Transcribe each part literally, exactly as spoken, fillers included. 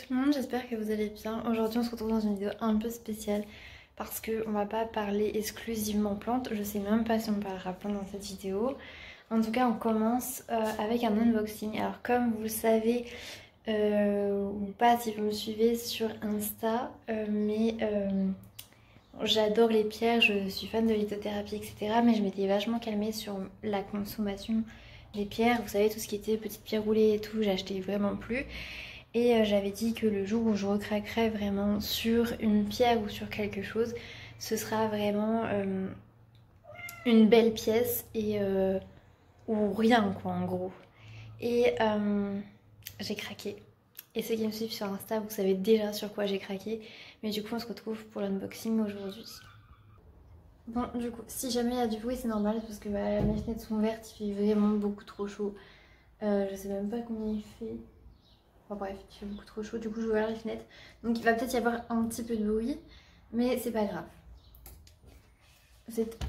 tout le monde, j'espère que vous allez bien. Aujourd'hui on se retrouve dans une vidéo un peu spéciale parce qu'on va pas parler exclusivement plantes. Je sais même pas si on parlera plantes dans cette vidéo. En tout cas on commence euh, avec un unboxing. Alors comme vous le savez euh, ou pas si vous me suivez sur Insta, euh, mais euh, j'adore les pierres, je suis fan de lithothérapie et cetera. Mais je m'étais vachement calmée sur la consommation des pierres. Vous savez tout ce qui était petites pierres roulées et tout, j'achetais vraiment plus. Et euh, j'avais dit que le jour où je recraquerai vraiment sur une pierre ou sur quelque chose, ce sera vraiment euh, une belle pièce et euh, ou rien quoi en gros. Et euh, j'ai craqué. Et ceux qui me suivent sur Insta, vous savez déjà sur quoi j'ai craqué. Mais du coup on se retrouve pour l'unboxing aujourd'hui. Bon du coup, si jamais il y a du bruit c'est normal parce que bah, mes fenêtres sont ouvertes, il fait vraiment beaucoup trop chaud. Euh, je sais même pas combien il fait. Enfin bref, il fait beaucoup trop chaud, du coup je vais ouvrir les fenêtres. Donc il va peut-être y avoir un petit peu de bruit, mais c'est pas grave. Vous êtes...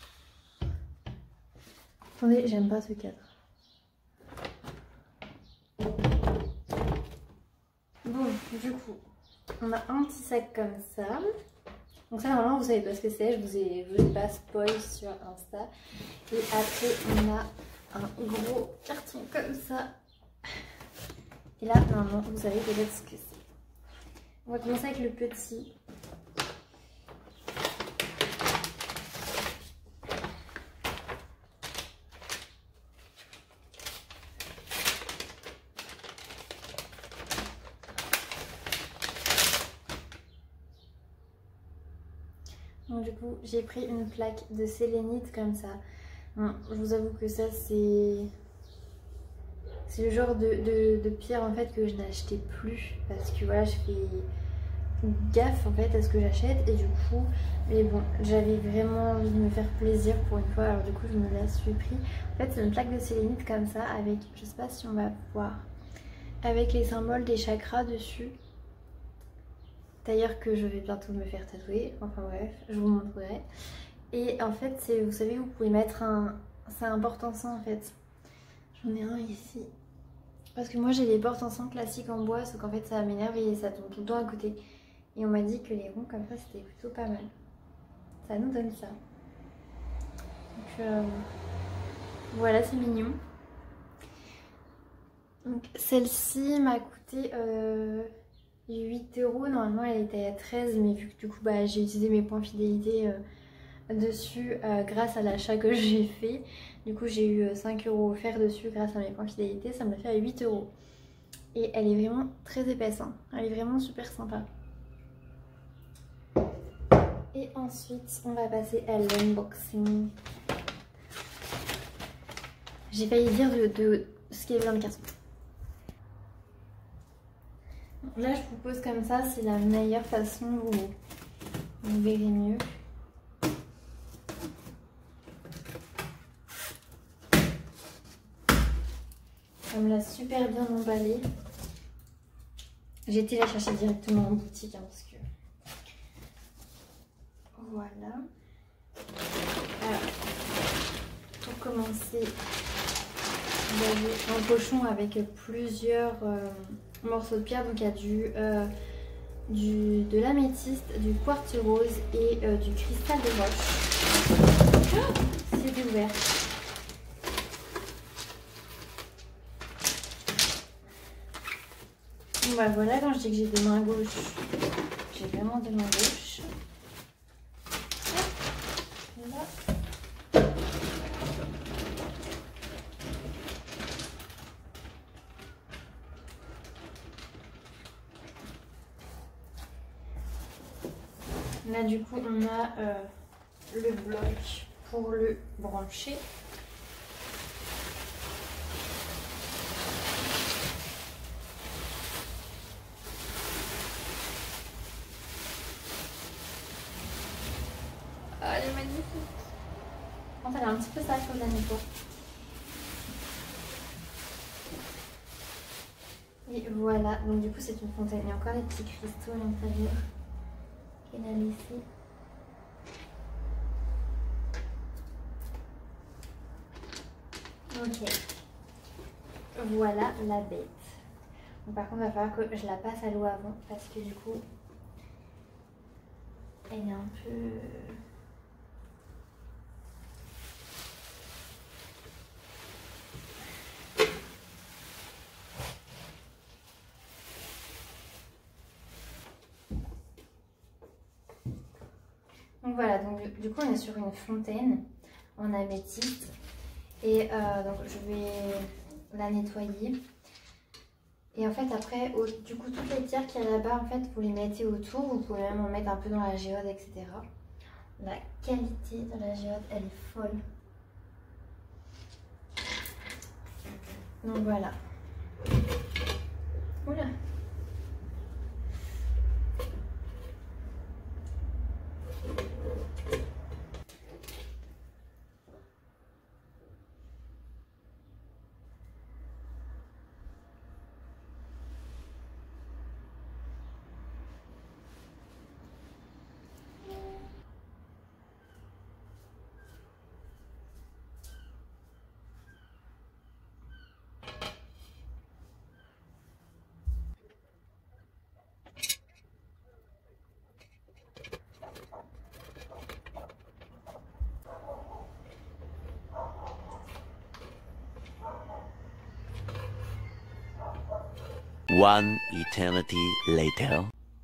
Attendez, j'aime pas ce cadre. Bon, du coup, on a un petit sac comme ça. Donc ça normalement vous savez pas ce que c'est, je vous ai, je vous ai pas spoil sur Insta. Et après on a un gros carton comme ça. Et là normalement vous savez peut-être ce que c'est. On va commencer avec le petit. Donc du coup j'ai pris une plaque de sélénite comme ça. Bon, je vous avoue que ça c'est c'est le genre de, de, de pierre en fait que je n'achetais plus parce que voilà je fais gaffe en fait à ce que j'achète et du coup mais bon j'avais vraiment envie de me faire plaisir pour une fois alors du coup je me la suis pris. En fait c'est une plaque de sélénite comme ça avec, je sais pas si on va voir, avec les symboles des chakras dessus. D'ailleurs que je vais bientôt me faire tatouer, enfin bref, je vous montrerai. Et en fait, c'est, vous savez, vous pouvez mettre un... C'est un porte-encens en fait. J'en ai un ici. Parce que moi j'ai les porte-encens classiques en bois, sauf qu'en fait ça m'énerve et ça tombe tout le temps à côté. Et on m'a dit que les ronds comme ça c'était plutôt pas mal. Ça nous donne ça. Donc euh, voilà, c'est mignon. Donc celle-ci m'a coûté... Euh... huit euros, normalement elle était à treize, mais vu que du coup bah, j'ai utilisé mes points fidélité euh, dessus euh, grâce à l'achat que j'ai fait, du coup j'ai eu cinq euros offerts dessus grâce à mes points fidélité, ça me l'a fait à huit euros. Et elle est vraiment très épaisse, hein. Elle est vraiment super sympa. Et ensuite on va passer à l'unboxing. J'ai failli dire de, de ce qu'il y avait dans le carton. Là je vous pose comme ça, c'est la meilleure façon où vous verrez mieux. Ça me l'a super bien emballé. J'ai été la chercher directement en boutique hein, parce que... Voilà. Alors, pour commencer, vous avez un pochon avec plusieurs... Euh, morceaux de pierre, donc il y a du, euh, du de l'améthyste, du quartz rose et euh, du cristal de roche. Oh, c'est ouvert. Bon bah voilà, quand je dis que j'ai des mains gauches, j'ai vraiment des mains gauches. Là. Là du coup on a euh, le bloc pour le brancher. Ah, elle est magnifique. En fait elle est un petit peu sale comme la nettoie. Et voilà, donc du coup c'est une fontaine. Il y a encore des petits cristaux à l'intérieur. Et là ici. Ok. Voilà la bête. Donc, par contre, il va falloir que je la passe à l'eau avant parce que du coup, elle est un peu... Donc voilà, donc du coup on est sur une fontaine en améthyste et euh, donc je vais la nettoyer. Et en fait après, au, du coup toutes les pierres qu'il y a là-bas, en fait vous les mettez autour, vous pouvez même en mettre un peu dans la géode, et cetera. La qualité de la géode, elle est folle. Donc voilà. Oula. One eternity later.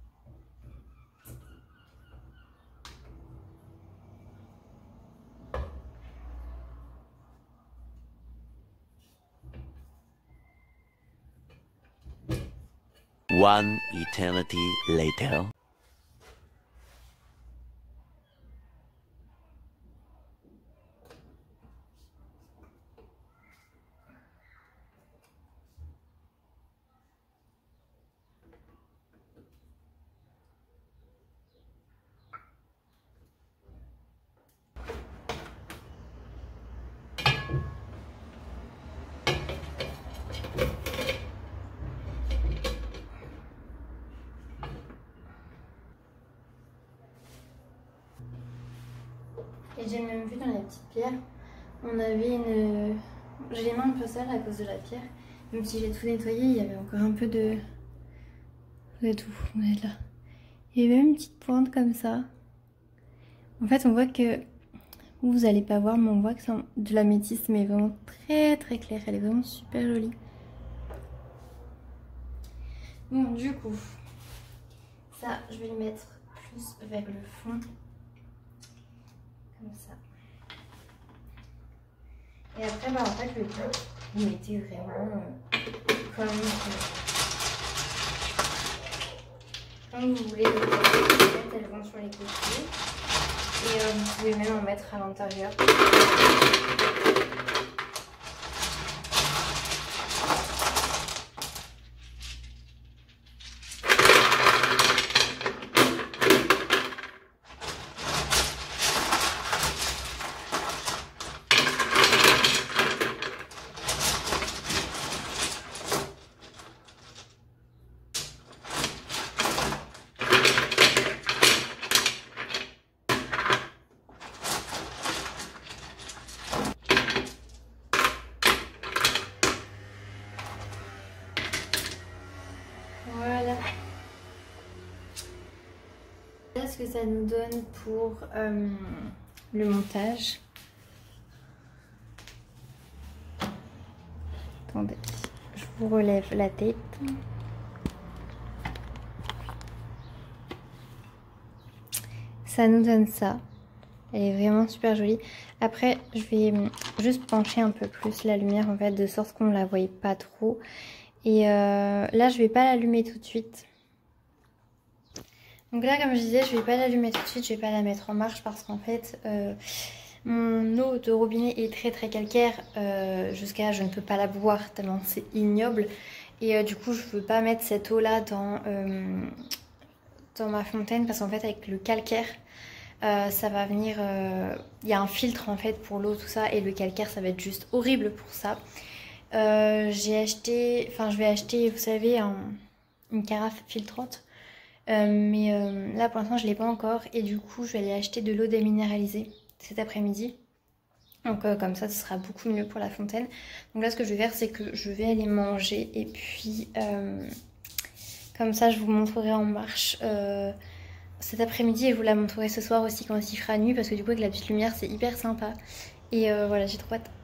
One eternity later. Et j'ai même vu dans les petites pierres, on avait une... J'ai les mains un peu sales à cause de la pierre. Même si j'ai tout nettoyé, il y avait encore un peu de... Vous êtes où? Vous êtes là. Il y avait une petite pointe comme ça. En fait, on voit que... Vous n'allez pas voir, mais on voit que c'est de l'améthyste, mais vraiment très très clair. Elle est vraiment super jolie. Bon, du coup, ça, je vais le mettre plus vers le fond. Comme ça. Et après, bah, en fait, le but, vous mettez vraiment euh, comme, euh, comme vous voulez. Les elles vont sur les côtés. Et euh, vous pouvez même en mettre à l'intérieur. Voilà. Voilà ce que ça nous donne pour euh, le montage. Attendez, je vous relève la tête. Ça nous donne ça. Elle est vraiment super jolie. Après, je vais juste pencher un peu plus la lumière en fait, de sorte qu'on ne la voie pas trop. Et euh, là, je vais pas l'allumer tout de suite. Donc là, comme je disais, je vais pas l'allumer tout de suite, je vais pas la mettre en marche parce qu'en fait, euh, mon eau de robinet est très très calcaire. Euh, Jusqu'à je ne peux pas la boire tellement c'est ignoble. Et euh, du coup, je veux pas mettre cette eau là dans, euh, dans ma fontaine parce qu'en fait, avec le calcaire, euh, ça va venir... Il euh, y a un filtre en fait pour l'eau, tout ça, et le calcaire, ça va être juste horrible pour ça. Euh, j'ai acheté, enfin je vais acheter, vous savez, un, une carafe filtrante. Euh, mais euh, là pour l'instant je ne l'ai pas encore et du coup je vais aller acheter de l'eau déminéralisée cet après-midi. Donc euh, comme ça ce sera beaucoup mieux pour la fontaine. Donc là ce que je vais faire c'est que je vais aller manger et puis euh, comme ça je vous montrerai en marche euh, cet après-midi et je vous la montrerai ce soir aussi quand il fera nuit parce que du coup avec la petite lumière c'est hyper sympa. Et euh, voilà, j'ai trop hâte.